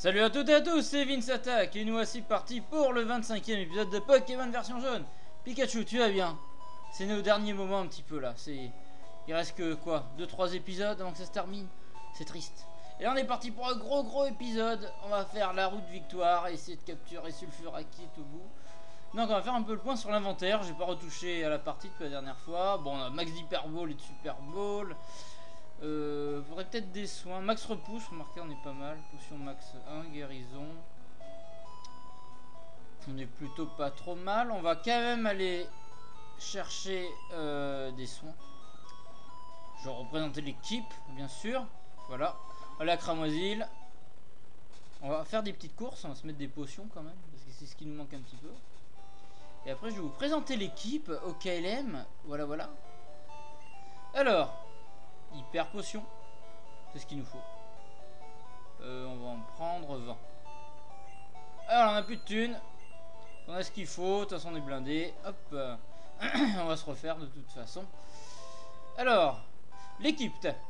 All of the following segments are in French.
Salut à toutes et à tous, c'est Vince Attack et nous voici partis pour le 25e épisode de Pokémon version jaune. Pikachu, tu vas bien? C'est né au dernier moment un petit peu là, il reste que quoi, 2-3 épisodes avant que ça se termine. C'est triste. Et là on est parti pour un gros épisode. On va faire la route victoire, essayer de capturer Sulfurakit au bout. Donc on va faire un peu le point sur l'inventaire. J'ai pas retouché à la partie depuis la dernière fois. Bon, on a max d'Hyper Ball et de Super Ball. Faudrait peut-être des soins. Max repousse, remarquez, on est pas mal. Potion max 1, guérison. On est plutôt pas trop mal. On va quand même aller chercher des soins. Je vais représenter l'équipe, bien sûr. Voilà. Allez à Cramoisil. On va faire des petites courses. On va se mettre des potions quand même, parce que c'est ce qui nous manque un petit peu. Et après, je vais vous présenter l'équipe au KLM. Voilà. Alors, hyper potion. C'est ce qu'il nous faut. On va en prendre 20. Alors, on a plus de thunes. On a ce qu'il faut. De toute façon, on est blindé. Hop. On va se refaire de toute façon. Alors, l'équipe.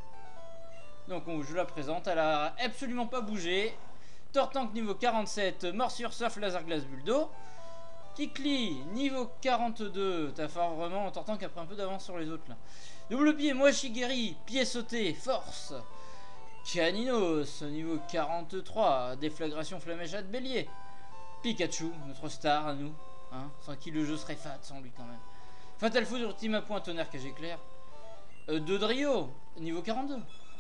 Donc, je la présente. Elle a absolument pas bougé. Tortank niveau 47. Morsure, surf, laser, glace, bulle d'eau. Kikli, niveau 42. T'as vraiment Tortank qui a pris un peu d'avance sur les autres là. Double pied, Moashigiri, pied sauté, force. Caninos, niveau 43. Déflagration, flamèche, de bélier. Pikachu, notre star à nous. Hein, sans qui le jeu serait fat sans lui quand même. Fatal Foudre, ultime à point, tonnerre, cage éclair. Dodrio, niveau 42.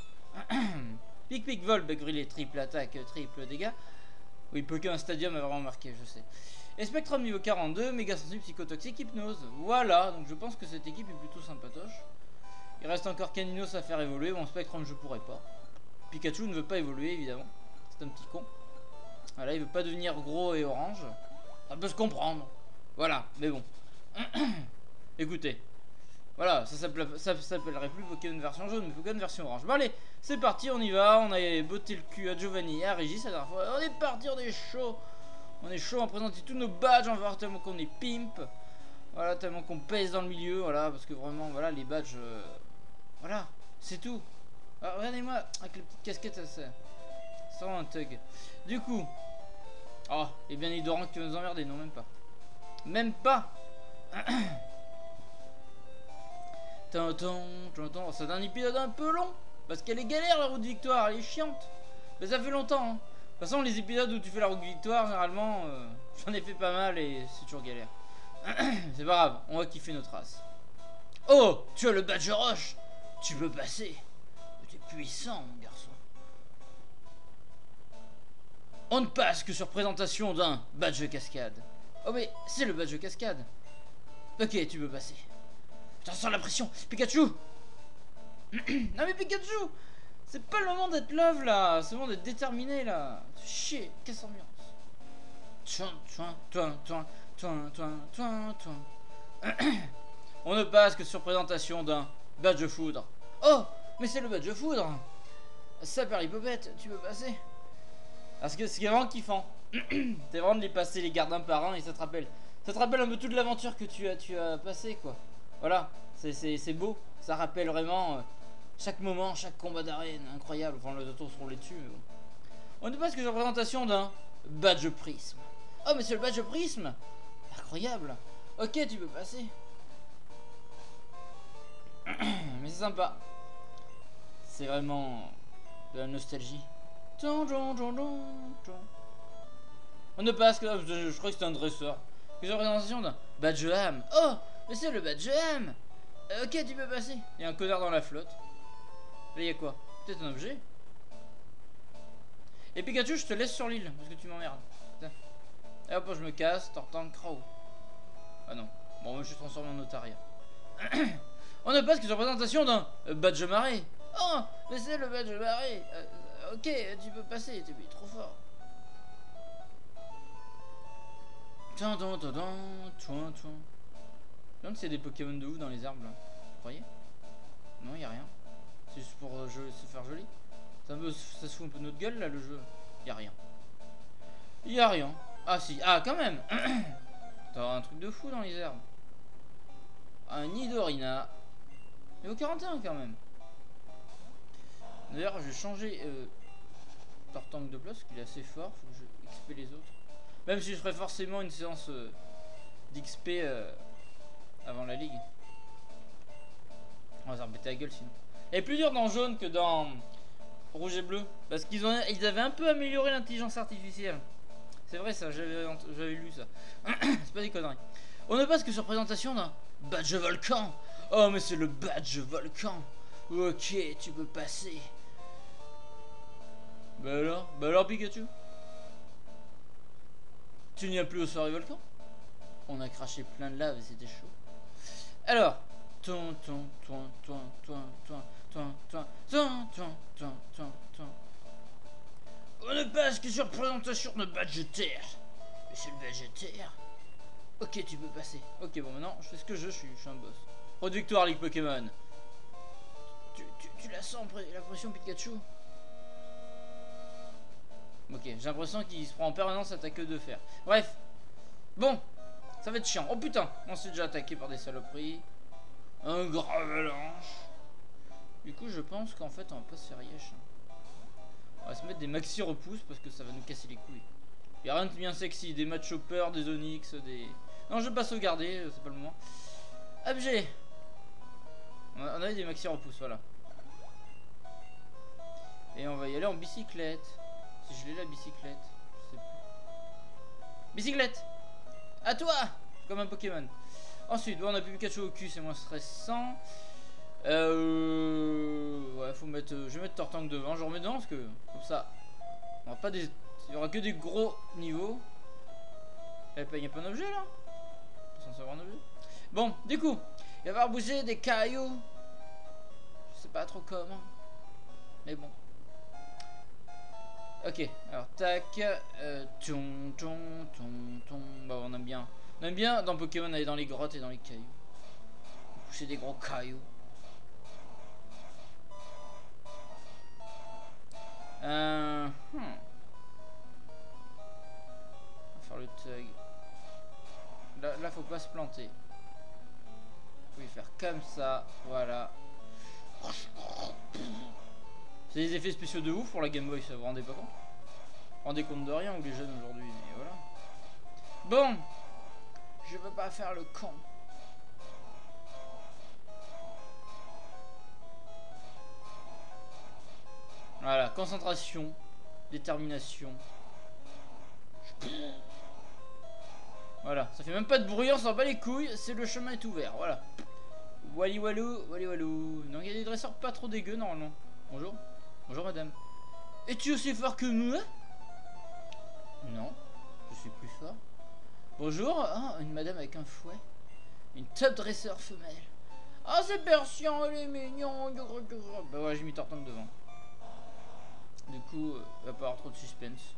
Pic, vol, bec brûlé, triple attaque, triple dégâts. Oui, peu qu'un stadium a vraiment marqué, je sais. Et Spectrum niveau 42, méga sensible, psychotoxique, hypnose. Voilà, donc je pense que cette équipe est plutôt sympatoche. Il reste encore Caninos à faire évoluer. Bon, Spectrum, je pourrais pas. Pikachu ne veut pas évoluer, évidemment. C'est un petit con. Voilà, il veut pas devenir gros et orange. Ça peut se comprendre. Voilà, mais bon. Écoutez. Voilà, ça s'appellerait plus Pokémon version jaune, mais Pokémon version orange. Bon, allez, c'est parti, on y va. On a botté le cul à Giovanni et à Régis la dernière fois. On est parti, on est chaud. On est chaud, on va présenter tous nos badges. On va voir tellement qu'on est pimp. Voilà, tellement qu'on pèse dans le milieu. Voilà, parce que vraiment, voilà, les badges. Voilà, c'est tout. Alors, regardez-moi, avec les petites casquettes, c'est vraiment un thug. Du coup. Oh, et bien Nidoran qui va nous emmerder, non, même pas. Même pas. C'est un épisode un peu long. Parce qu'elle est galère la route victoire, elle est chiante. Mais ça fait longtemps. Hein. De toute façon, les épisodes où tu fais la route victoire, généralement, j'en ai fait pas mal et c'est toujours galère. C'est pas grave, on va kiffer notre race. Oh, tu as le badge roche. Tu peux passer. Tu es puissant, mon garçon. On ne passe que sur présentation d'un badge cascade. Oh mais c'est le badge cascade. Ok, tu peux passer. Putain, sens la pression. Pikachu. Non mais Pikachu, c'est pas le moment d'être love là. C'est le moment d'être déterminé là. Chier, casse ambiance. On ne passe que sur présentation d'un badge foudre. Oh, mais c'est le badge foudre. Ça perd l'hypopète, tu peux passer. Parce que c'est vraiment kiffant. C'est vraiment de les passer les gardes un par un et ça te rappelle un peu toute l'aventure que tu as passé quoi. Voilà, c'est beau. Ça rappelle vraiment chaque moment, chaque combat d'arène, incroyable. Enfin, les autos seront les dessus. Mais bon. On ne passe que sur la présentation d'un badge prisme. Oh, mais c'est le badge prisme. Incroyable. Ok, tu peux passer. Mais c'est sympa. C'est vraiment de la nostalgie. On ne passe que... Je crois que c'est un dresseur. Que sur la présentation d'un badge âme. Oh, mais c'est le badge âme. Ok, tu peux passer. Il y a un connard dans la flotte. Là, il y a quoi? Peut-être un objet. Et Pikachu, je te laisse sur l'île parce que tu m'emmerdes. Et hop, je me casse. Tortank, Crow. Ah non. Bon, moi, je suis transformé en Otaria. On ne passe que sur la présentation d'un badge marée. Oh, mais c'est le badge marée. Ok, tu peux passer. T'es trop fort. Je me demande s'il y a des Pokémon de ouf dans les arbres là. Vous croyez? Non, y a rien. C'est juste pour se faire joli. Ça se fout un peu de notre gueule là le jeu. Y a rien. Y a rien. Ah si. Ah quand même. T'as un truc de fou dans les herbes. Un Nidorina. Niveau 41 quand même. D'ailleurs je vais changer Tortank de place, parce qu'il est assez fort. Faut que je XP les autres. Même si je ferais forcément une séance d'XP avant la ligue. On va s'en embêter la gueule sinon. Et plus dur dans jaune que dans rouge et bleu. Parce qu'ils avaient un peu amélioré l'intelligence artificielle. C'est vrai ça, j'avais lu ça. C'est pas des conneries. On ne passe que sur présentation d'un badge volcan. Oh mais c'est le badge volcan. Ok, tu peux passer. Bah alors Pikachu. Tu n'y as plus au soirée volcan. On a craché plein de lave et c'était chaud. Alors. On ne passe que sur présentation de badge terre. Monsieur le badge terre. Ok, tu peux passer. Ok, bon, maintenant, je fais ce que je suis un boss. Road victoire, Ligue Pokémon. Tu la sens, la pression Pikachu? Ok, j'ai l'impression qu'il se prend en permanence à ta queue de fer. Bref. Bon, ça va être chiant. Oh putain, on s'est déjà attaqué par des saloperies. Un grand avalanche. Du coup, je pense qu'en fait, on va pas se faire yesh. On va se mettre des maxi repousses parce que ça va nous casser les couilles. Y'a rien de bien sexy, des match choppers, des Onyx, des... Non, je vais pas sauvegarder, c'est pas le moment. Objet. On avait des maxi repousses, voilà. Et on va y aller en bicyclette. Si je l'ai la bicyclette, je sais plus. Bicyclette. À toi. Comme un Pokémon. Ensuite, bon, on a plus Pikachu au cul, c'est moins stressant. Ouais, faut mettre. Je vais mettre Tortank devant. Je remets devant parce que comme ça, on va pas des. Il y aura que des gros niveaux. Il n'y a pas un objet là? Sans savoir un objet. Bon, du coup, il va y avoir bougé des cailloux. Je sais pas trop comment. Mais bon. Ok, alors tac. Bah, on aime bien. On aime bien dans Pokémon aller dans les grottes et dans les cailloux. Pousser des gros cailloux. On va faire le tug. Là, faut pas se planter. Faut y faire comme ça. Voilà. C'est des effets spéciaux de ouf pour la Game Boy, ça vous rendez pas compte? Vous vous rendez compte de rien ou les jeunes aujourd'hui, mais voilà. Bon, je veux pas faire le con. Voilà, concentration, détermination. Voilà, ça fait même pas de bruit, on s'en bat les couilles, c'est le chemin est ouvert, voilà. Wally walou, wally walou. Donc il y a des dresseurs pas trop dégueux normalement. Bonjour. Bonjour madame. Es-tu aussi fort que moi? Non, je suis plus fort. Bonjour, ah, une madame avec un fouet. Une top dresseur femelle. Ah, c'est Persian, elle est mignon. Bah ouais, j'ai mis Tortank devant. Du coup, il va pas avoir trop de suspense.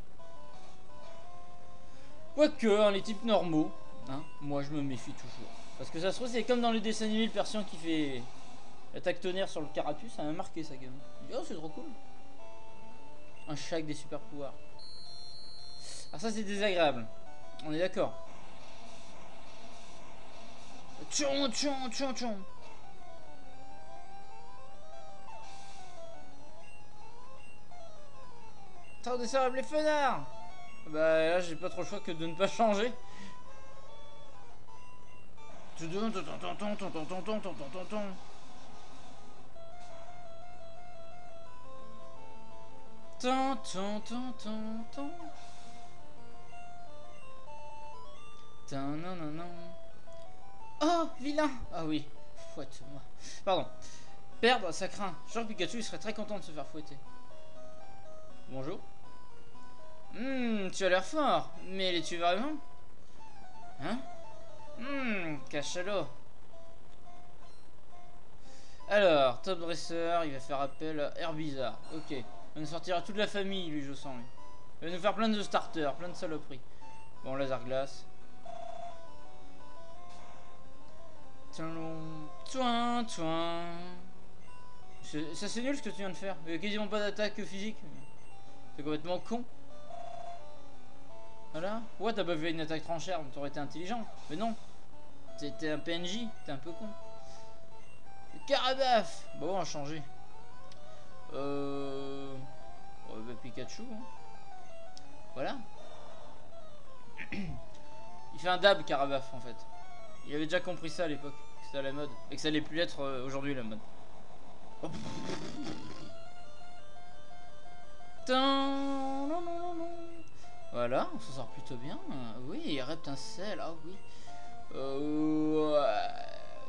Quoique, hein, les types normaux, hein, moi je me méfie toujours. Parce que ça se trouve, c'est comme dans le dessin animé, le Persian qui fait attaque tonnerre sur le carapuce, ça m'a marqué sa gamme. Oh, c'est trop cool. Un chat avec des super pouvoirs. Alors ça, c'est désagréable. On est d'accord. Tchon, tchon, tchon, tchon. Tant de ça, les fenards. Bah là, j'ai pas trop le choix que de ne pas changer. Oh, vilain. Ah oui, fouette-moi. Pardon. Perdre, ça craint. Genre Pikachu, il serait très content de se faire fouetter. Bonjour. Tu as l'air fort. Mais l'es-tu vraiment? Hein? Cachalot. Alors, Top Dresser, il va faire appel à Herbizarre. Ok. Il va nous sortir toute la famille, lui, je sens. Lui. Il va nous faire plein de starters, plein de saloperies. Bon, laser glace. Toin. Ça c'est nul ce que tu viens de faire. Il n'y a quasiment pas d'attaque physique. C'est complètement con. Voilà. Ouais, t'as pas fait une attaque tranchère, t'aurais été intelligent. Mais non. T'es un PNJ, t'es un peu con. Carabaf. Bon, on va changer. Bah, Pikachu. Hein. Voilà. Il fait un dab Carabaf en fait. Il avait déjà compris ça à l'époque. Que c'était à la mode. Et que ça allait plus être aujourd'hui la mode. Oh. Voilà, on s'en sort plutôt bien. Oui, Reptincelle, ah oui. Ouais.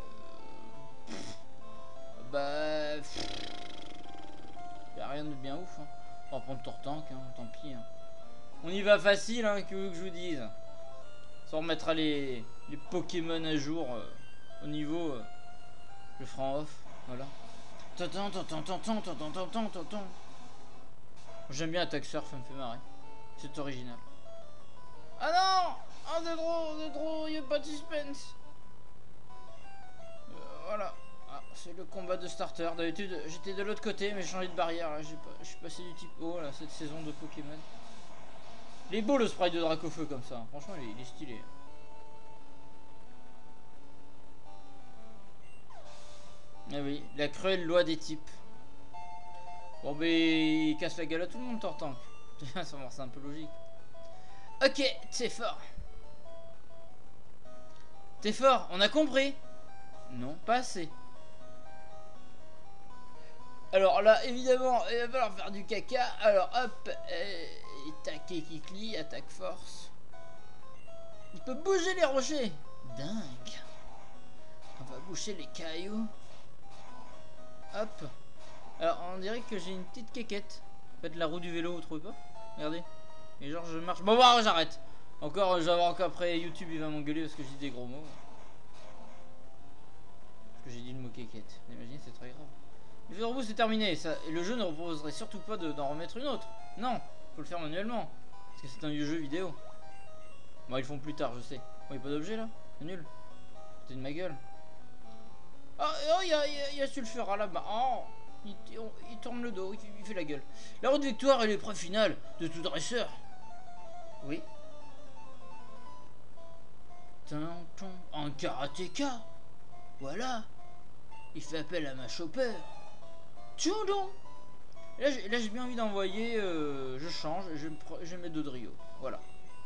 Bah. Y'a rien de bien ouf. Hein. On va prendre Tortank, hein, tant pis. Hein. On y va facile, hein, que je vous dise. Ça remettra les Pokémon à jour au niveau. Je ferai en off, voilà. J'aime bien Attack Surf, ça me fait marrer. C'est original. Ah non! Ah, c'est trop, y'a pas de suspense. Voilà. Ah, c'est le combat de starter. D'habitude, j'étais de l'autre côté, mais j'ai changé de barrière. Là, je suis passé du type haut, là, cette saison de Pokémon. Il est beau le sprite de Dracofeu comme ça. Franchement, il est stylé. Ah oui, la cruelle loi des types. Bon, ben, il casse la gueule à tout le monde, Tortank. C'est un peu logique. Ok, t'es fort. T'es fort, on a compris. Non, pas assez. Alors là, évidemment, il va falloir faire du caca. Alors hop, tac et kikli, attaque force. Il peut bouger les rochers. Dingue. On va boucher les cailloux. Hop. Alors on dirait que j'ai une petite quéquette. Faites la roue du vélo, vous trouvez pas? Regardez. Et genre je marche. Bon, bah, j'arrête. Encore, encore après YouTube il va m'engueuler parce que j'ai dit des gros mots. Parce que j'ai dit le mot quéquette. Imaginez, c'est très grave. Le jeu de robot c'est terminé. Ça, et le jeu ne proposerait surtout pas d'en remettre une autre. Non, faut le faire manuellement. Parce que c'est un vieux jeu vidéo. Bon, ils le font plus tard, je sais. Bon, y'a pas d'objet là? C'est nul. C'est de ma gueule. Oh, il y a Sulfura là-bas. Oh, il tourne le dos, il fait la gueule. La route de victoire est l'épreuve finale de tout dresseur. Oui. Un karatéka. Voilà. Il fait appel à ma chopper. Tchoudon. Là j'ai bien envie d'envoyer. Je change, je mets Dodrio. Voilà.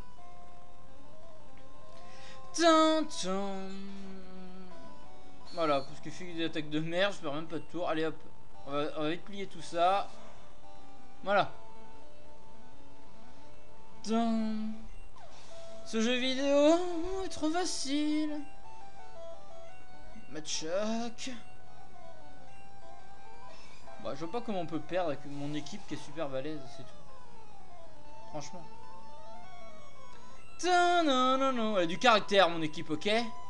Voilà, parce qu'il fait des attaques de merde, je perds même pas de tour. Allez hop, on va vite plier tout ça. Voilà. Ce jeu vidéo est trop facile. Matchak. Bah, je vois pas comment on peut perdre avec mon équipe qui est super balèze, c'est tout. Franchement. Elle a du caractère, mon équipe, ok?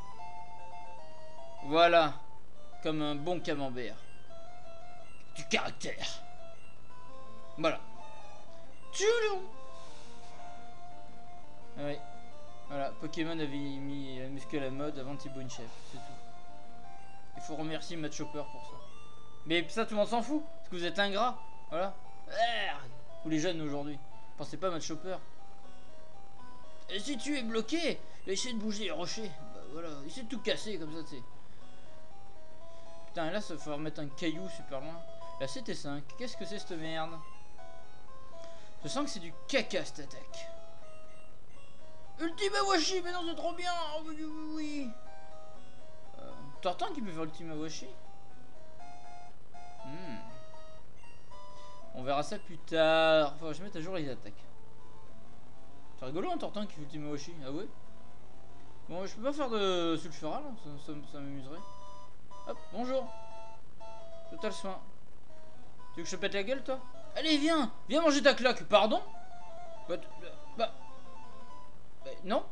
Voilà. Comme un bon camembert. Du caractère. Voilà. Tchoulou. Ah oui. Voilà, Pokémon avait mis la muscu à la mode avant Thibaut Chef, c'est tout. Il faut remercier Matt Chopper pour ça. Mais ça, tout le monde s'en fout, parce que vous êtes ingrats. Voilà. Vous les jeunes aujourd'hui. Pensez pas à Matt Chopper. Et si tu es bloqué, essaie de bouger les rochers. Bah voilà, essaie de tout casser comme ça, tu sais. Putain, et là, ça va remettre un caillou super loin. La CT5, qu'est-ce que c'est cette merde? Je sens que c'est du caca cette attaque. Ultima Washi, mais non, c'est trop bien. Oh, oui. Tortank qui peut faire Ultima Washi. On verra ça plus tard. Faut que je mette à jour les attaques. C'est rigolo un Tortank qui fait Ultima Washi. Ah ouais. Bon, je peux pas faire de Sulfura là, ça m'amuserait. Hop, bonjour. Total soin. Tu veux que je te pète la gueule toi? Allez, viens manger ta claque. Pardon? Bah, non.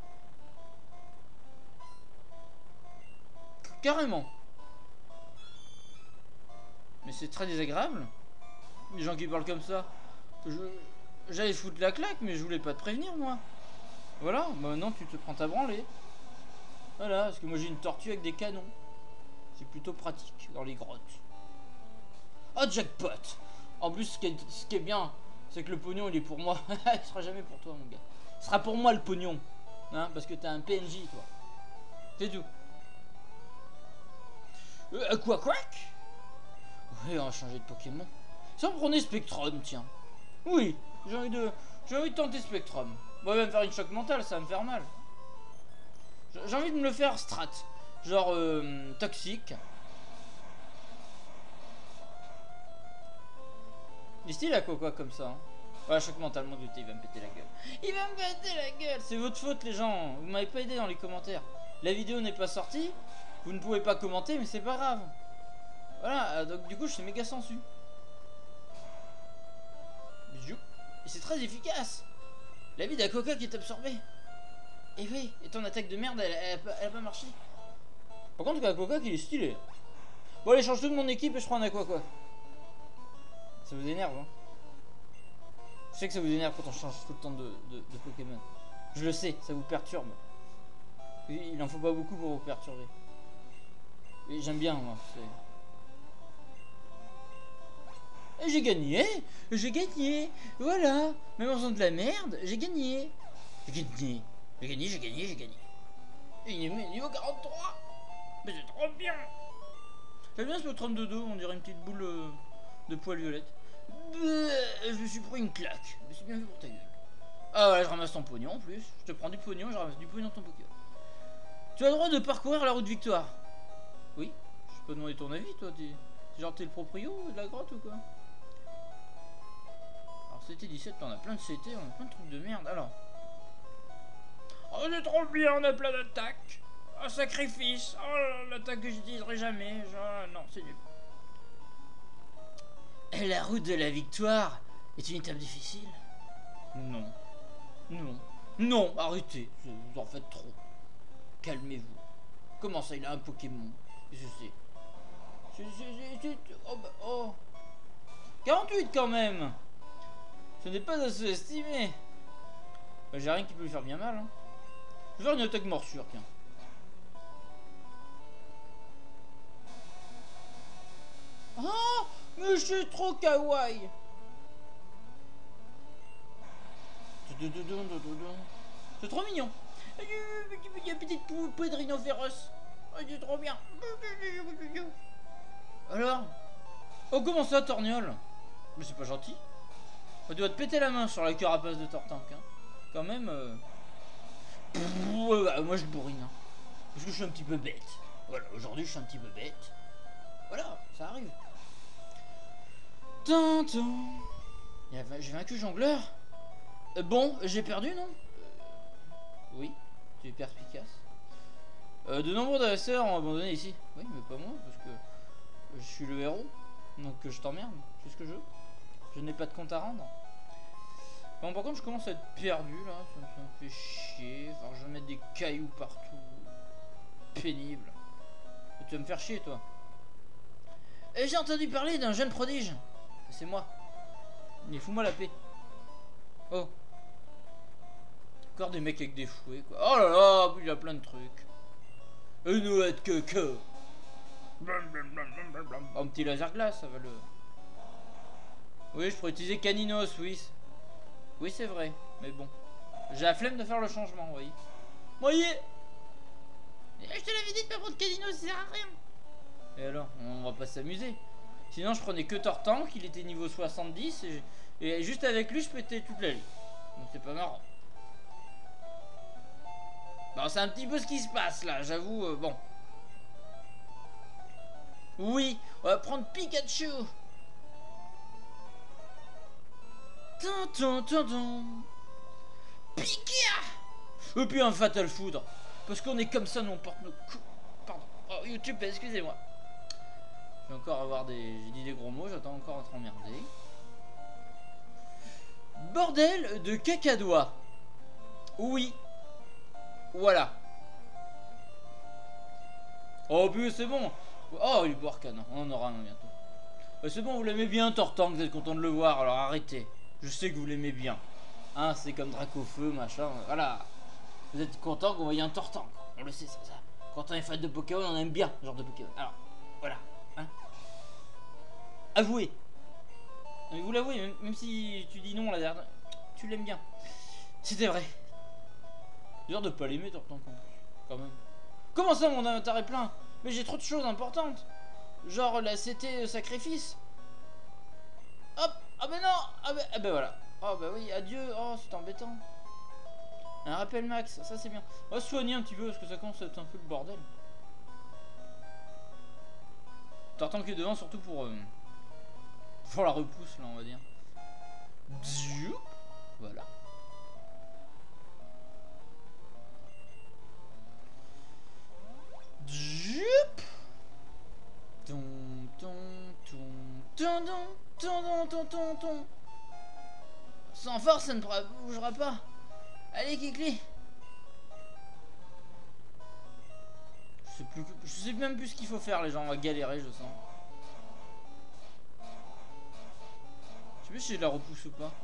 Carrément. Mais c'est très désagréable. Les gens qui parlent comme ça. J'allais foutre la claque, mais je voulais pas te prévenir moi. Voilà, bah maintenant tu te prends ta branlée. Voilà, parce que moi j'ai une tortue avec des canons. C'est plutôt pratique dans les grottes. Oh, jackpot! En plus, ce qui est bien, c'est que le pognon il est pour moi. Il sera jamais pour toi, mon gars. Ce sera pour moi le pognon. Hein, parce que t'as un PNJ, toi. C'est tout. Quoi, crack? Oui, on va changer de Pokémon. Si on prenait Spectrum, tiens. Oui, j'ai envie de tenter Spectrum. Bon, il va me faire une choc mentale, ça va me faire mal. J'ai envie de me le faire strat. Genre toxique. Il est stylé à quoi comme ça. Hein. Ouais, choc mental, mon doute, il va me péter la gueule. Il va me péter la gueule. C'est votre faute, les gens. Vous m'avez pas aidé dans les commentaires. La vidéo n'est pas sortie. Vous ne pouvez pas commenter, mais c'est pas grave. Voilà, donc du coup, je suis méga sensu. Bijou. Et c'est très efficace. La vie d'Aquacoque qui est absorbée. Et oui, et ton attaque de merde, elle a pas marché. Par contre, Aquacoque, il est stylé. Bon, allez, change tout de mon équipe et je prends un Aquacoque. Ça vous énerve, hein? Je sais que ça vous énerve quand on change tout le temps de Pokémon. Je le sais, ça vous perturbe. Il en faut pas beaucoup pour vous perturber. Et j'aime bien, moi. Et j'ai gagné. J'ai gagné. Voilà. Même en faisant de la merde, j'ai gagné. J'ai gagné. J'ai gagné, j'ai gagné, j'ai gagné. Et il est niveau 43. Mais c'est trop bien. J'aime bien ce Spectrum de dos, on dirait une petite boule de poils violette. Je me suis pris une claque. Mais c'est bien vu pour ta gueule. Ah voilà, je ramasse ton pognon en plus. Je te prends du pognon, je ramasse du pognon dans ton Pokémon. Tu as le droit de parcourir la route victoire. Oui. Je peux demander ton avis, toi. Genre t'es le proprio de la grotte ou quoi? Alors CT 17, on a plein de CT, on a plein de trucs de merde. Alors. Oh c'est trop bien, on a plein d'attaques. Un sacrifice. Oh l'attaque que j'utiliserai jamais. Genre, non, c'est nul. Et la route de la victoire est une étape difficile. Non. Non. Non, arrêtez. Vous en faites trop. Calmez-vous. Comment ça, il a un Pokémon? Je sais. Oh, bah, oh. 48 quand même. Ce n'est pas à sous-estimer. Bah, j'ai rien qui peut lui faire bien mal. Hein. Je vais faire une attaque morsure, tiens. Oh, mais je suis trop kawaii. C'est trop mignon. Il y a une petite poupée de rhinocéros. C'est trop bien. Alors? Oh, comment ça, Torgnole? Mais c'est pas gentil. On doit te péter la main sur la carapace de Tortank. Hein. Quand même. Moi je bourrine. Hein. Parce que je suis un petit peu bête. Voilà, aujourd'hui je suis un petit peu bête. Voilà, ça arrive. J'ai vaincu Jongleur. Bon, j'ai perdu, non? Oui, tu es perspicace. De nombreux dresseurs ont abandonné ici. Oui, mais pas moi, parce que je suis le héros. Donc je t'emmerde, c'est ce que je veux. Je n'ai pas de compte à rendre. Bon, par contre, je commence à être perdu, là. Ça me fait chier. Enfin, je vais mettre des cailloux partout. Pénible. Et tu vas me faire chier, toi. Et j'ai entendu parler d'un jeune prodige. C'est moi. Mais fous-moi la paix. Oh. Encore des mecs avec des fouets, quoi. Oh là là, il y a plein de trucs. Une ouette que. Un petit laser glace, ça va le... Oui, je pourrais utiliser Caninos, oui. Oui, c'est vrai, mais bon. J'ai la flemme de faire le changement, vous voyez. Voyez. Je te l'avais dit de pas prendre Caninos, ça sert à rien. Et alors, on va pas s'amuser. Sinon, je prenais que Tortank, il était niveau 70, et juste avec lui, je pétais toute la ligne. Donc c'est pas marrant. Bon, c'est un petit peu ce qui se passe, là, j'avoue, bon. Oui, on va prendre Pikachu. Pika. Et puis un Fatal Foudre. Parce qu'on est comme ça, nous on porte nos coups. Pardon. Oh, YouTube, excusez-moi. Je vais encore avoir des... J'ai dit des gros mots, j'attends encore à être emmerdé. Bordel de cacadois. Oui. Voilà. Oh, puis c'est bon. Oh, il est Arcane. On en aura un bientôt. C'est bon, vous l'aimez bien, Tortank, vous êtes content de le voir, alors arrêtez. Je sais que vous l'aimez bien. Hein, c'est comme Dracofeu, machin, voilà. Vous êtes content qu'on voyait un Tortank. On le sait, ça. Quand on est fan de Pokémon, on aime bien ce genre de Pokémon. Alors, voilà. Hein. Avouez. Mais vous l'avouez, même si tu dis non la dernière, tu l'aimes bien. C'était vrai. C'est dur de pas l'aimer, Tortank, quand même. Comment ça, mon inventaire est plein? Mais j'ai trop de choses importantes. Genre la CT sacrifice. Hop, Ah bah non. Ah bah voilà. Oh bah oui, adieu. Oh, c'est embêtant. Un rappel max, ça c'est bien. On va se soigner un petit peu parce que ça commence à être un peu le bordel. T'entends que devant, surtout pour la repousse là, on va dire. Voilà. Sans force, ça ne bougera pas. Allez, Kikli. Je sais même plus ce qu'il faut faire, les gens. On va galérer, je sens. Je sais plus si j'ai de la repousse ou pas.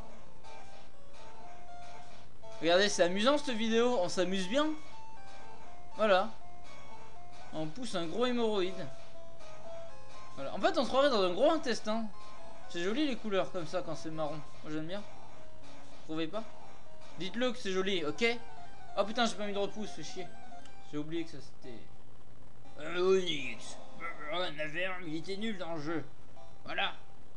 Regardez, c'est amusant cette vidéo. On s'amuse bien. Voilà. On pousse un gros hémorroïde. Voilà. En fait, on se croirait dans un gros intestin. C'est joli les couleurs comme ça quand c'est marron. Moi j'aime bien. Vous trouvez pas? Dites-le que c'est joli, ok? Oh putain, j'ai pas mis de repousse, c'est chier. J'ai oublié que ça c'était. Onyx. Naverme, il était nul dans le jeu. Voilà.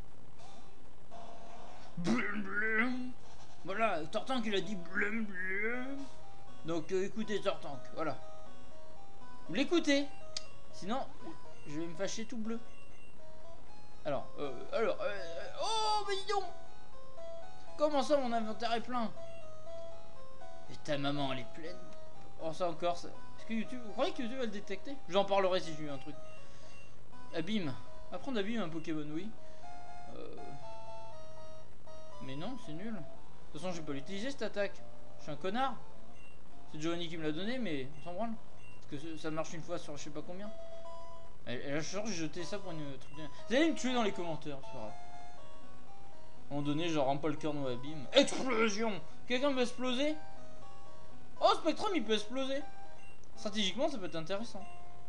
Blum, blum. Voilà, Tortank il a dit blum blum. Donc écoutez Tortank, voilà. Vous l'écoutez. Sinon, je vais me fâcher tout bleu. Alors, oh, mais dis donc! Comment ça, mon inventaire est plein? Et ta maman, elle est pleine. Oh, ça encore, ça. Est-ce que YouTube. Vous croyez que YouTube va le détecter? J'en parlerai si j'ai eu un truc. Abîme. Apprendre abîme un Pokémon, oui. Mais non, c'est nul. De toute façon, je vais pas l'utiliser cette attaque. Je suis un connard. C'est Johnny qui me l'a donné, mais on s'en branle. Parce que ça marche une fois sur je sais pas combien. Et là, je suis sûr que j'ai jeté ça pour une truc de... Vous allez me tuer dans les commentaires, c'est pas grave. À un moment donné, genre Ampolcorn ou Abîme. Explosion! Quelqu'un peut exploser? Oh, Spectrum, il peut exploser. Stratégiquement, ça peut être intéressant.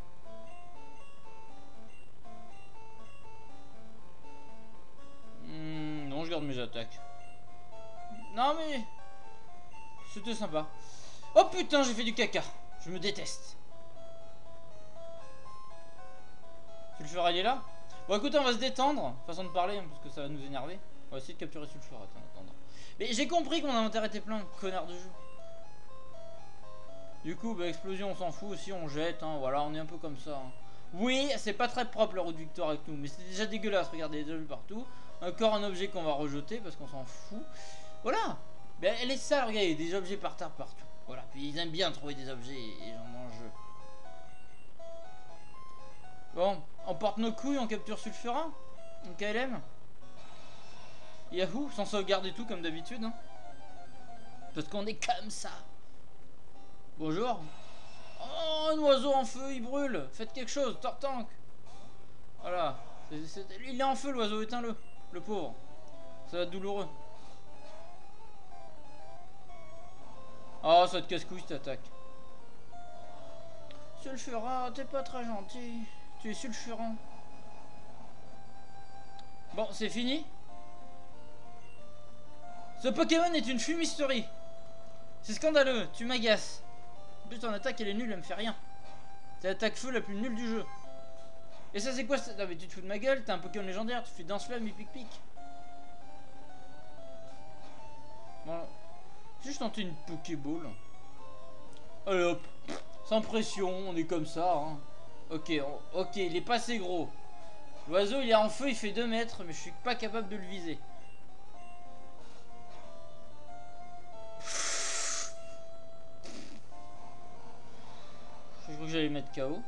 Non, je garde mes attaques. Non, mais... C'était sympa. Oh putain, j'ai fait du caca. Je me déteste. Sulfura, il est là? Bon, écoutez, on va se détendre. Façon de parler, hein, parce que ça va nous énerver. On va essayer de capturer Sulfura en attendant. Mais j'ai compris que mon inventaire était plein, connard de jeu. Du coup, bah, explosion, on s'en fout aussi, on jette, hein, voilà, on est un peu comme ça. Hein. Oui, c'est pas très propre la route de victoire avec nous, mais c'est déjà dégueulasse, regardez, des objets partout. Encore un objet qu'on va rejeter parce qu'on s'en fout. Voilà, ben, elle est sale, regardez, des objets par terre partout. Voilà, puis ils aiment bien trouver des objets et j'en mange. Bon, on porte nos couilles, on capture Sulfura, en KLM. Yahoo, sans sauvegarde et tout comme d'habitude. Hein. Parce qu'on est comme ça. Bonjour. Oh, un oiseau en feu, il brûle. Faites quelque chose, Tortank. Voilà. Il est en feu, l'oiseau, éteins-le. Le pauvre. Ça va être douloureux. Oh, ça va être casse-couille cette attaque. Sulfura, t'es pas très gentil. Tu es sulfurant. Bon, c'est fini. Ce Pokémon est une fumisterie. C'est scandaleux, tu m'agaces. En plus ton attaque elle est nulle, elle me fait rien. C'est l'attaque feu la plus nulle du jeu. Et ça c'est quoi? Non mais tu te fous de ma gueule, t'es un Pokémon légendaire, tu fais danse-flamme et pic-pic. Bon, j'ai juste tenté une Pokéball. Allez hop, sans pression, on est comme ça. Hein. Ok, ok, il est pas assez gros. L'oiseau il est en feu, il fait 2 mètres, mais je suis pas capable de le viser. Je crois que j'allais mettre KO.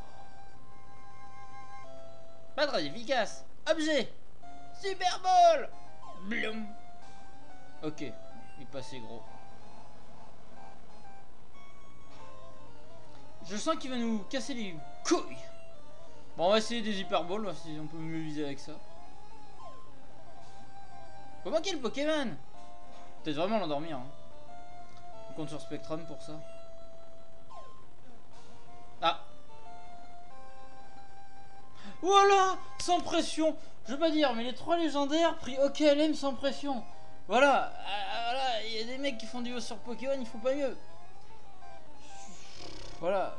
Pas très efficace. Objet. Super Ball. Bloom. Ok, il est pas assez gros. Je sens qu'il va nous casser les couilles. Bon, on va essayer des Hyper Balls, voir si on peut mieux viser avec ça. Faut manquer le Pokémon. Peut-être vraiment l'endormir. Hein. On compte sur Spectrum pour ça. Ah. Voilà. Sans pression. Je veux pas dire, mais les 3 légendaires pris OKLM sans pression. Voilà. Voilà. Il y a des mecs qui font du haut sur Pokémon, il faut pas mieux. Voilà.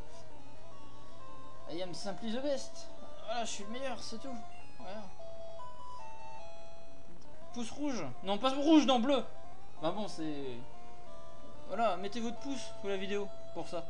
I am simply the best. Voilà, je suis le meilleur, c'est tout. Voilà. Pouce rouge. Non, pas rouge, non, bleu. Bah bon, c'est... Voilà, mettez votre pouce sous la vidéo pour ça.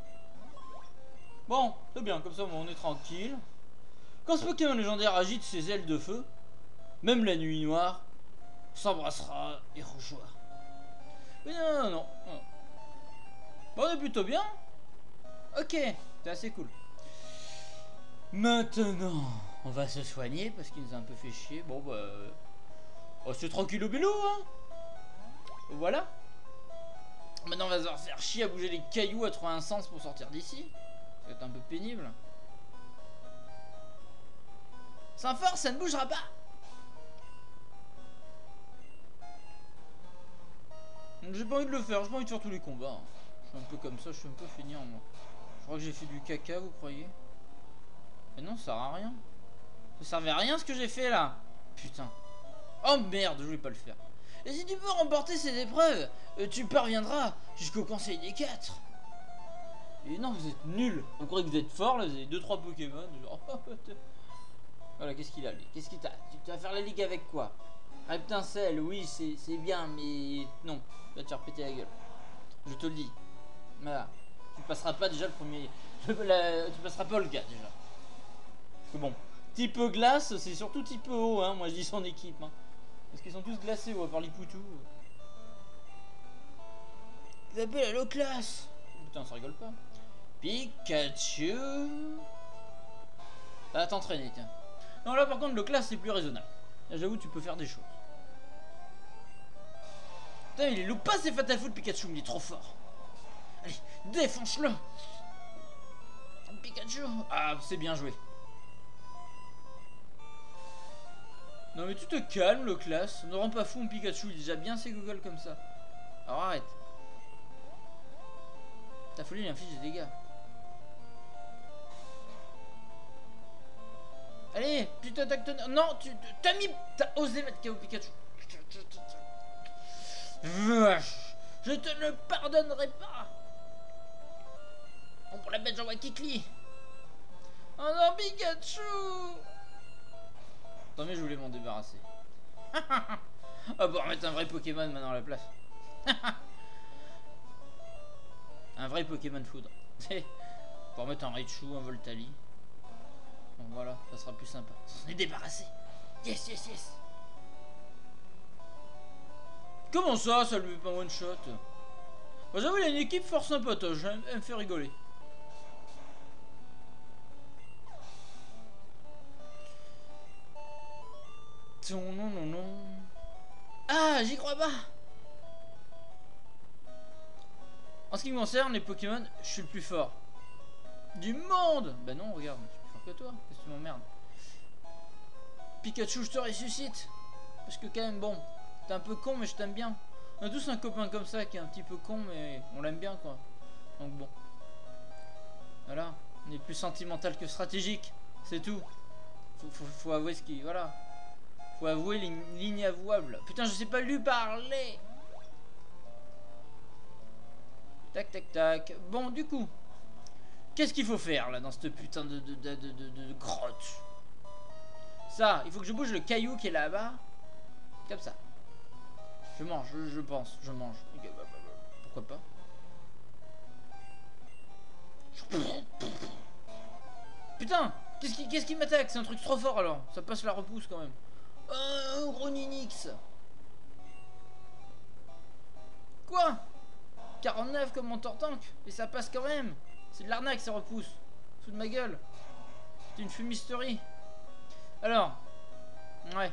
Bon, c'est bien, comme ça on est tranquille. Quand ce Pokémon légendaire agite ses ailes de feu, même la nuit noire s'embrassera et rejouera. Mais non. Bon, on est plutôt bien. Ok, c'est assez cool. Maintenant, on va se soigner parce qu'il nous a un peu fait chier. Bon, bah... Oh, c'est tranquille au bilou, hein. Voilà. Maintenant, on va se faire chier à bouger les cailloux, à trouver un sens pour sortir d'ici. Ça va être un peu pénible. Sans force, ça ne bougera pas. J'ai pas envie de le faire, j'ai pas envie de faire tous les combats. Je suis un peu comme ça, je suis un peu feignant, moi. Je crois que j'ai fait du caca, vous croyez? Mais non, ça sert à rien. Ça servait à rien ce que j'ai fait là. Putain. Oh merde, je voulais pas le faire. Et si tu peux remporter ces épreuves, tu parviendras jusqu'au conseil des 4. Et non, vous êtes nuls. On croit que vous êtes fort, là, vous avez 2-3 Pokémon. Genre... Voilà, qu'est-ce qu'il a lui? Qu'est-ce qu'il t'a? Tu vas faire la ligue avec quoi? Reptincelle, oui, c'est bien, mais non. Tu vas te faire péter la gueule. Je te le dis. Voilà. Tu passeras pas déjà le premier... Tu passeras pas le gars déjà. Parce que bon, type glace, c'est surtout type eau, hein. Moi je dis son équipe, hein. Parce qu'ils sont tous glacés, à part les poutous. Ils appellent à l'eau classe. Putain, ça rigole pas. Pikachu. Va t'entraîner, tiens. Non, là par contre, le classe c'est plus raisonnable. Là, j'avoue, tu peux faire des choses. Putain, il est loupe pas ses Fatal Foot, Pikachu, il est trop fort. Allez, défonce-le. Pikachu. Ah, c'est bien joué. Non mais tu te calmes, le classe. Ne rends pas fou mon Pikachu, il est déjà bien ses googles comme ça. Alors arrête. Ta folie, il inflige des dégâts. Allez, tu t'attaques ton... Non, tu t'as mis... T'as osé mettre KO Pikachu. Je te le pardonnerai pas. On pour la bête, j'envoie Kikli. Oh non, Pikachu. Tant mieux, je voulais m'en débarrasser. On va remettre un vrai Pokémon maintenant à la place. Un vrai Pokémon foudre. Pour remettre un Raichu, un Voltali. Bon voilà, ça sera plus sympa. On est débarrassé. Yes, yes, yes. Comment ça, ça le met pas one shot? Bon, j'avoue, il a une équipe fort sympatoche, elle me fait rigoler. Non. Ah, j'y crois pas. En ce qui me concerne, les Pokémon, je suis le plus fort du monde. Bah non, regarde, je suis plus fort que toi. Qu'est-ce que tu m'emmerdes? Pikachu, je te ressuscite. Parce que quand même, bon, t'es un peu con, mais je t'aime bien. On a tous un copain comme ça qui est un petit peu con, mais on l'aime bien, quoi. Donc bon. Voilà, on est plus sentimental que stratégique. C'est tout. Faut avouer ce qui... Voilà. Faut avouer l'inavouable. Putain, je sais pas lui parler. Tac, tac, tac. Bon, du coup, qu'est-ce qu'il faut faire, là, dans cette putain de grotte? Ça, il faut que je bouge le caillou qui est là-bas. Comme ça. Je mange, je pense, je mange. Pourquoi pas? Putain, qu'est-ce qui m'attaque? C'est un truc trop fort, alors. Ça passe la repousse, quand même. Oh, gros Ninix. Quoi? 49 comme mon Tortank. Et ça passe quand même. C'est de l'arnaque, ça repousse. Sous de ma gueule. C'est une fumisterie. Alors. Ouais.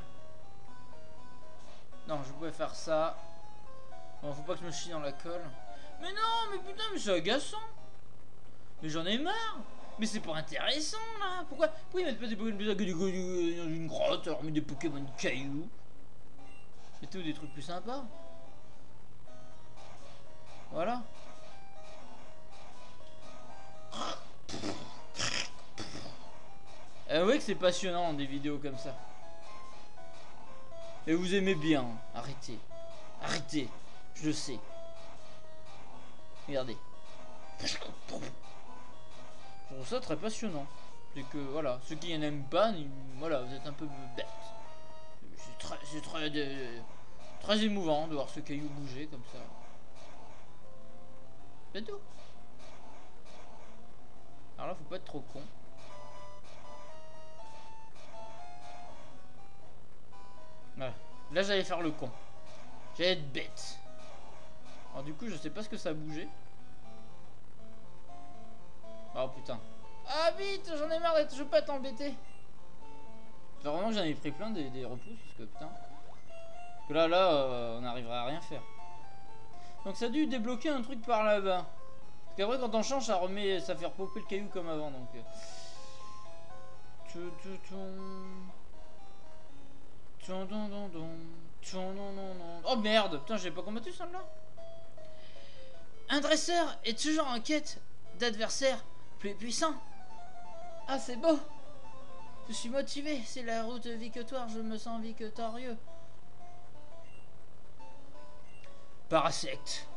Non, je pouvais faire ça. Bon, faut pas que je me chie dans la colle. Mais non, mais putain, mais c'est agaçant. Mais j'en ai marre. Mais c'est pas intéressant, là. Pourquoi ils mettent pas des Pokémon dans une grotte, alors mettre des Pokémon cailloux? Mettez-vous des trucs plus sympas. Voilà. Avouez que c'est passionnant des vidéos comme ça. Et vous aimez bien. Arrêtez. Arrêtez. Je le sais. Regardez. Je trouve ça très passionnant. C'est que voilà, ceux qui n'aiment pas, voilà, vous êtes un peu bêtes. c'est très émouvant de voir ce caillou bouger comme ça. C'est tout. Alors là, faut pas être trop con. Voilà. Là, j'allais faire le con. J'allais être bête. Alors du coup, je sais pas ce que ça a bougé. Oh putain. Ah vite, j'en ai marre d'être... Je veux pas être embêté. Enfin, vraiment que j'en ai pris plein des repousses parce que putain. Parce que là, on n'arriverait à rien faire. Donc ça a dû débloquer un truc par là-bas. Parce qu'après quand on change, ça remet, ça fait repopper le caillou comme avant. Donc. Oh merde, putain, j'ai pas combattu celle-là. Un dresseur est toujours en quête d'adversaires plus puissants. Ah, c'est beau. Je suis motivé, c'est la route victoire, je me sens victorieux. Parasecte.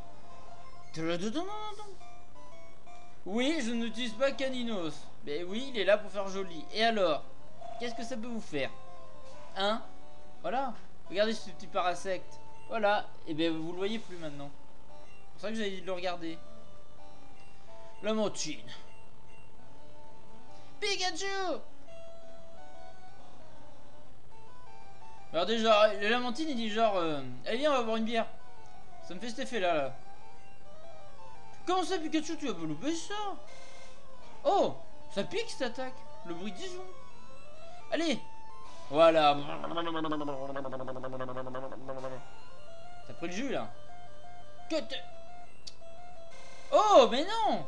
Oui, je n'utilise pas Caninos. Mais oui, il est là pour faire joli. Et alors, qu'est-ce que ça peut vous faire? Hein? Voilà. Regardez ce petit parasecte. Voilà. Et bien, vous le voyez plus maintenant. C'est pour ça que j'ai dit de le regarder. La montine. Pikachu! Alors déjà, la Lamentine il dit genre allez viens on va boire une bière. Ça me fait cet effet là. Comment ça Pikachu tu vas pas louper ça? Oh ça pique cette attaque. Le bruit Dijon. Allez. Voilà. T'as pris le jus là. Oh mais non.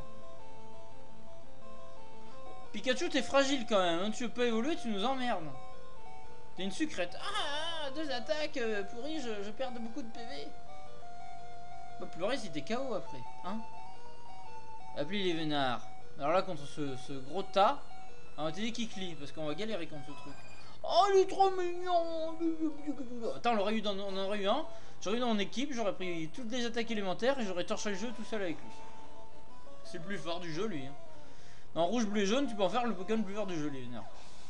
Pikachu t'es fragile quand même hein. Tu veux pas évoluer tu nous emmerdes. T'es une sucrète. Ah, deux attaques pourries, je perds beaucoup de PV. Bah pleurer si t'es KO après, hein. Appelez les vénards. Alors là contre ce gros tas, on va t'aider Kikli, parce qu'on va galérer contre ce truc. Oh il est trop mignon. Attends on aurait eu un. J'aurais eu dans mon équipe, j'aurais pris toutes les attaques élémentaires et j'aurais torché le jeu tout seul avec lui. C'est le plus fort du jeu lui. Hein. Dans rouge, bleu et jaune, tu peux en faire le Pokémon le plus fort du jeu les vénards.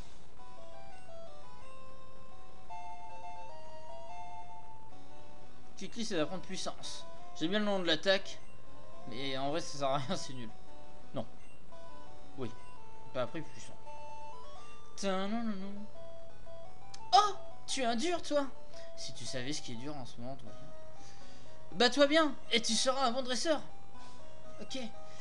Kikli c'est d'apprendre puissance. J'aime bien le nom de l'attaque. Mais en vrai ça sert à rien, c'est nul. Non. Oui. Pas appris puissant. Oh tu es un dur toi. Si tu savais ce qui est dur en ce moment toi. Bats-toi bien et tu seras un bon dresseur. Ok.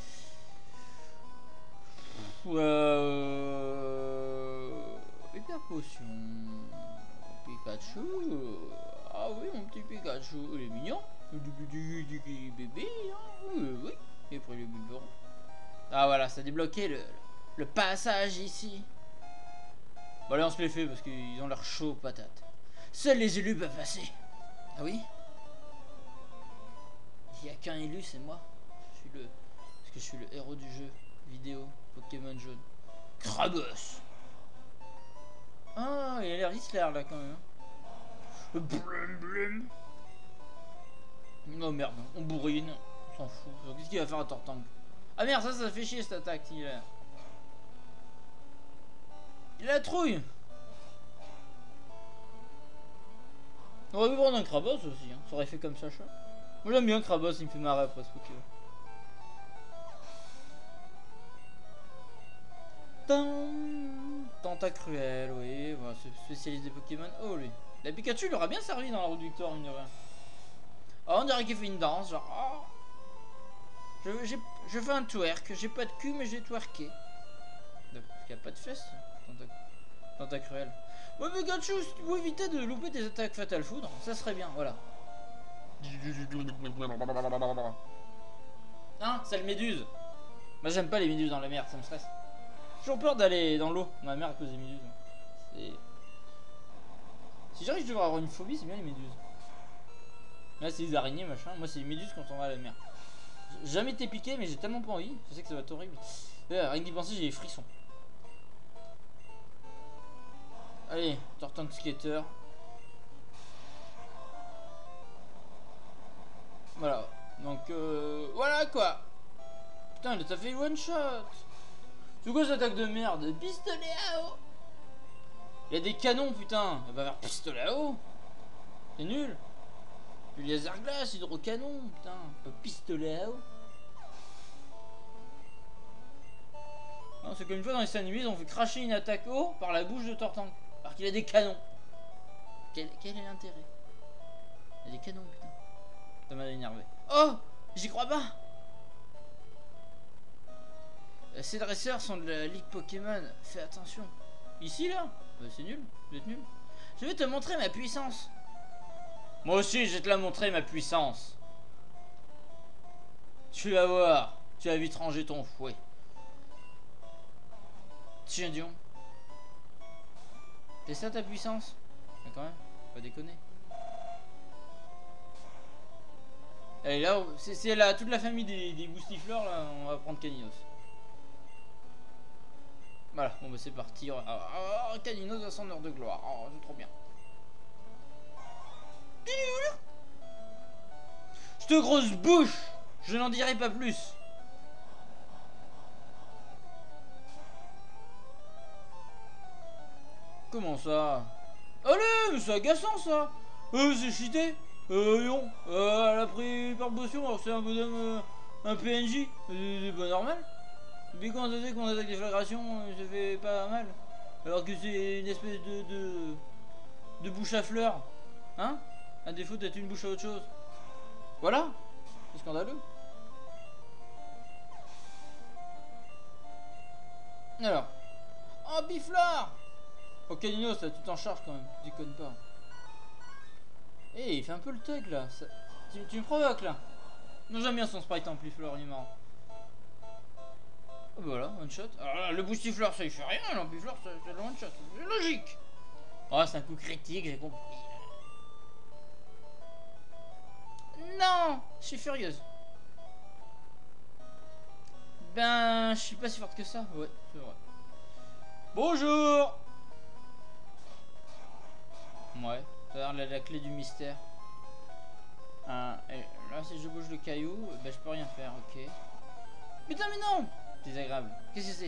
Hyper potion. Pikachu. Ah oui, mon petit Pikachu, il est mignon. Bébé, hein. Oui. Et après le biberon. Ah voilà, ça a débloqué le passage ici. Bon allez, on se les fait parce qu'ils ont l'air chauds patates. Seuls les élus peuvent passer. Ah oui. Il n'y a qu'un élu, c'est moi. Parce que je suis le héros du jeu vidéo Pokémon jaune. Krabos. Ah, il a l'air Isler là quand même. Blum. Oh merde, on bourrine, on s'en fout. Qu'est-ce qu'il va faire à Tortank? Ah merde, ça fait chier cette attaque. Il a la trouille. On aurait pu prendre un Krabos aussi, hein. Ça aurait fait comme ça. Moi j'aime bien Krabos, il me fait marrer après ce Pokémon. Tentacruel, oui, voilà, spécialiste des Pokémon. Oh lui. La Pikachu il aura bien servi dans la route victoire, mine de rien. Oh, on dirait qu'il fait une danse, genre. Oh. Je fais un twerk. J'ai pas de cul, mais j'ai twerké. Parce qu'il n'y a pas de fesses. Tentacruel. Ouais, Pikachu, si tu pouvais éviter de louper tes attaques Fatal Foudre, ça serait bien, voilà. Hein, c'est le méduse. Moi, j'aime pas les méduses dans la mer, ça me stresse. J'ai toujours peur d'aller dans l'eau, dans la mer à cause des méduses. Si j'arrive, je devrais avoir une phobie, c'est bien les méduses. Là, c'est les araignées, machin. Moi, c'est les méduses quand on va à la mer. J'ai jamais été piqué, mais j'ai tellement pas envie. Je sais que ça va être horrible. Rien que d'y penser, j'ai des frissons. Allez, Tortank Skater. Voilà. Donc, voilà quoi. Putain, t'as fait one shot. C'est quoi cette attaque de merde? Pistolet à eau. Il a des canons, putain. Il va vers pistolet à eau. C'est nul. Du laser glace, hydrocanon, putain. Pas pistolet à eau. Non, c'est comme une fois dans les dessins animés, ils ont fait cracher une attaque eau par la bouche de Tortank. Alors qu'il a des canons. Quel est l'intérêt? Il a des canons, putain. Ça m'a énervé. Oh, j'y crois pas. Ces dresseurs sont de la Ligue Pokémon. Fais attention. Ici, là c'est nul. Vous êtes nul. Je vais te montrer ma puissance. Moi aussi, je vais te la montrer, ma puissance. Tu vas voir. Tu vas vite ranger ton fouet. Tiens, Dion. C'est ça ta puissance? Mais quand même, pas déconner. Allez, là, c'est là, toute la famille des boostifleurs, là, on va prendre Caninos. Voilà, bon bah c'est parti. Caninos à son heure de gloire. Oh, c'est trop bien. Cette grosse bouche, je n'en dirai pas plus. Comment ça? Allez, mais c'est agaçant ça. C'est cheaté. Non, elle a pris par potion alors c'est un bonhomme, un PNJ. C'est pas normal. Mais comment ça fait qu'on attaque des flagrations, ça fait pas mal? Alors que c'est une espèce de bouche à fleurs. Hein? À défaut d'être une bouche à autre chose. Voilà. C'est scandaleux. Alors. Oh, Biflard! Oh, Caninos, là, tu t'en charges quand même. Tu déconnes pas. Eh, il fait un peu le thug là. Ça... Tu me provoques là. Non, j'aime bien son sprite en Biflard, il est marrant. Oh, voilà, one shot. Alors là, le boostifleur, ça il fait rien. L'Ampifleur, c'est le one shot. C'est logique. Oh, c'est un coup critique, j'ai compris. Non, je suis furieuse. Ben, je suis pas si forte que ça. Ouais, c'est vrai. Bonjour. Ouais, ça a l'air la clé du mystère. Et là, si je bouge le caillou, ben je peux rien faire, ok. Putain, mais non. Désagréable. Qu'est-ce que c'est?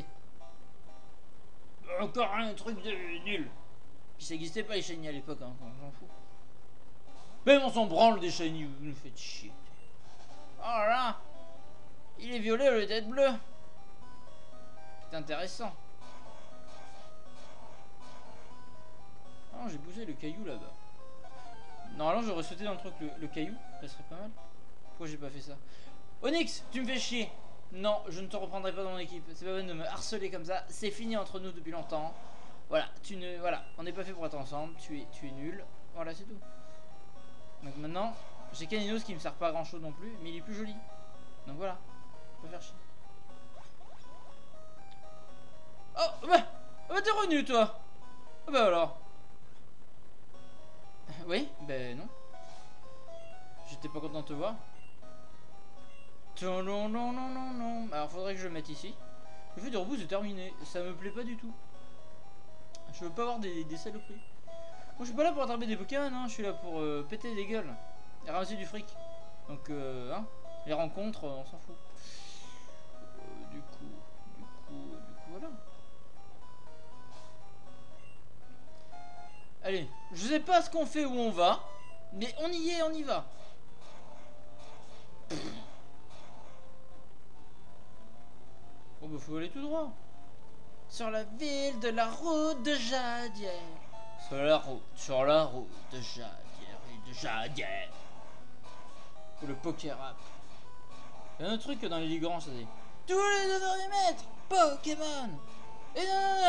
Encore un truc de nul. Puis ça n'existait pas les shiny à l'époque, hein, on s'en fout. Même on s'en branle des shiny, vous nous faites chier. Oh là, il est violet au lieu d'être bleu. C'est intéressant. Oh, j'ai bougé le caillou là-bas. Normalement j'aurais sauté dans le truc le caillou, ça serait pas mal. Pourquoi j'ai pas fait ça? Onyx, tu me fais chier. Non, je ne te reprendrai pas dans mon équipe. C'est pas bon de me harceler comme ça. C'est fini entre nous depuis longtemps. Voilà, voilà, on n'est pas fait pour être ensemble. Tu es nul. Voilà, c'est tout. Donc maintenant, j'ai Caninos qui me sert pas à grand chose non plus, mais il est plus joli. Donc voilà, on peut faire chier. Oh bah t'es revenu toi. Oh bah alors. Oui, ben non. J'étais pas content de te voir. Non, non, non, non, non. Alors faudrait que je le mette ici. Le fait de reboot est terminé. Ça me plaît pas du tout. Je veux pas avoir des saloperies. Moi je suis pas là pour attraper des Pokémon, hein. Je suis là pour péter des gueules et ramasser du fric. Donc hein, les rencontres, on s'en fout. Du coup, voilà. Allez, je sais pas ce qu'on fait, où on va, mais on y est, on y va. Oh bah faut aller tout droit. Sur la ville de la route de Jadière. Sur la route de Jadière et de Jadière. Ou le poker rap. Il y a un autre truc que dans les Ligrands, ça dit. Tous les 2 mètres, Pokémon. Et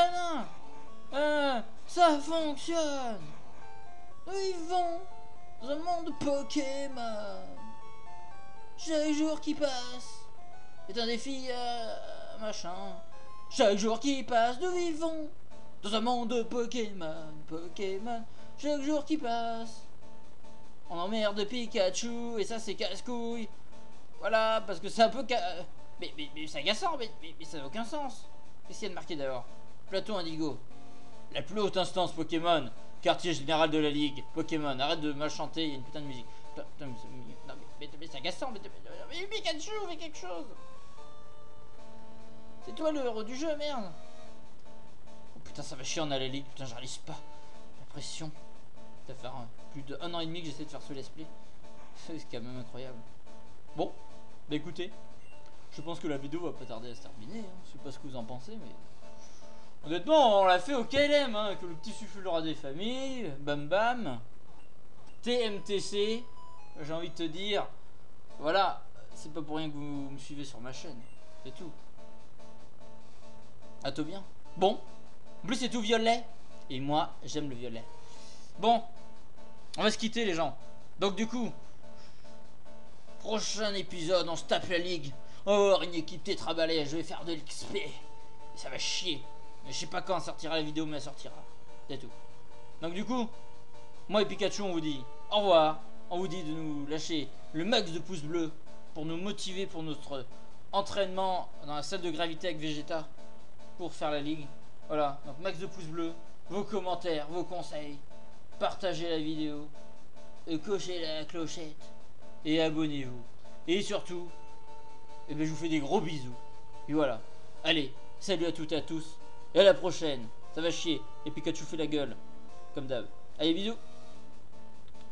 non, ça fonctionne. Nous vivons dans un monde Pokémon. Chaque jour qui passe est un défi machin. Chaque jour qui passe, nous vivons dans un monde de Pokémon. Chaque jour qui passe, on emmerde Pikachu et ça c'est casse-couille. Voilà, parce que c'est un peu mais c'est agaçant, mais ça n'a aucun sens. Qu'est-ce qu'il y a de marqué d'ailleurs? Plateau Indigo. La plus haute instance Pokémon. Quartier général de la Ligue. Pokémon. Arrête de mal chanter, il y a une putain de musique. Non, mais c'est agaçant, mais Pikachu, fais quelque chose. C'est toi le héros du jeu, merde. Oh putain, ça va chier, on a la ligue. Putain, je réalise pas. La pression. Ça fait plus de 1 an et demi que j'essaie de faire ce let's play. C'est quand même incroyable. Bon, bah écoutez, je pense que la vidéo va pas tarder à se terminer. Hein. Je sais pas ce que vous en pensez, mais honnêtement, on l'a fait au KLM, hein, que le petit sulfure des familles, bam bam, TMTC. J'ai envie de te dire, voilà, c'est pas pour rien que vous me suivez sur ma chaîne, c'est tout. À tout bien. Bon, en plus c'est tout violet, et moi j'aime le violet. Bon, on va se quitter les gens. Donc du coup, prochain épisode, on se tape la ligue. On va avoir une équipe tétrabalèze, je vais faire de l'XP. Ça va chier. Mais je sais pas quand sortira la vidéo, mais elle sortira. C'est tout. Donc du coup, moi et Pikachu, on vous dit au revoir. On vous dit de nous lâcher le max de pouces bleus pour nous motiver pour notre entraînement dans la salle de gravité avec Vegeta pour faire la ligue. Voilà, donc max de pouces bleus, vos commentaires, vos conseils, partagez la vidéo, cochez la clochette et abonnez-vous. Et surtout, eh ben, je vous fais des gros bisous. Et voilà. Allez, salut à toutes et à tous. Et à la prochaine. Ça va chier. Et Pikachu fait la gueule. Comme d'hab. Allez, bisous.